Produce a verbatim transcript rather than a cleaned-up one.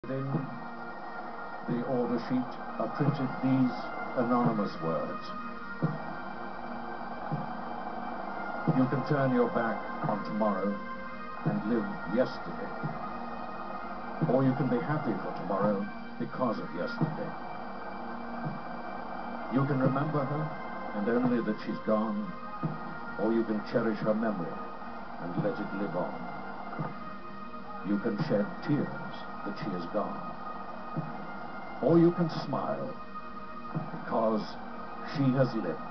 Within the order sheet are printed these anonymous words. You can turn your back on tomorrow and live yesterday. Or you can be happy for tomorrow because of yesterday. You can remember her and only that she's gone, or you can cherish her memory and let it live on. You can shed tears that she is gone. Or you can smile because she has lived.